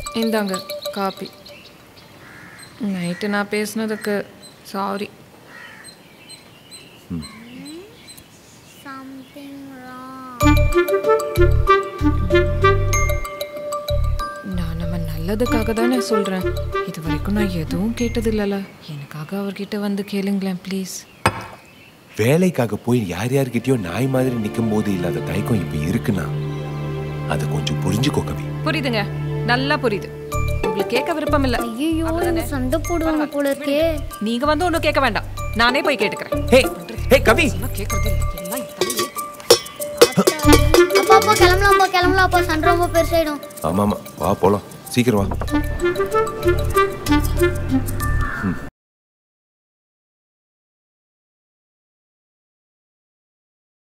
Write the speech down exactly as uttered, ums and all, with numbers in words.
இந்தாங்க copy. Night நான் பேசுனதுக்கு சாரி. நான் நம்ம நல்லதுக்காக தானே சொல்கிறேன். இது வரைக்கும் நான் எதுவும் கேட்டதில்லல. எனக்காக அவர்கிட்ட வந்து கேளுங்களேன் ப்ளீஸ். வேலைக்காக போய் யார் யார்கிட்டயோ நாய் மாதிரி நிற்கும் போது இல்லாத தயக்கம் இப்போ இருக்குன்னா அதை கொஞ்சம் புரிஞ்சுக்கோ கவி. புரியுதுங்க, நல்லா புரியுது. உங்களுக்கு கேட்க விருப்பம் இல்லை. ஐயோ, சண்டை போடுவாங்க போல இருக்கே. நீங்க வந்து ஒன்றும் கேட்க வேண்டாம், நானே போய் கேட்டுக்கிறேன். ஹே ஹே கவி, கேட்கறது இல்லை. அப்பா அப்பா கிளம்பலாம், அப்பா கிளம்பலாம், அப்பா சண்டை ரொம்ப பெருசாயிடும். ஆமா ஆமா, வா போலாம், சீக்கிரம் வா.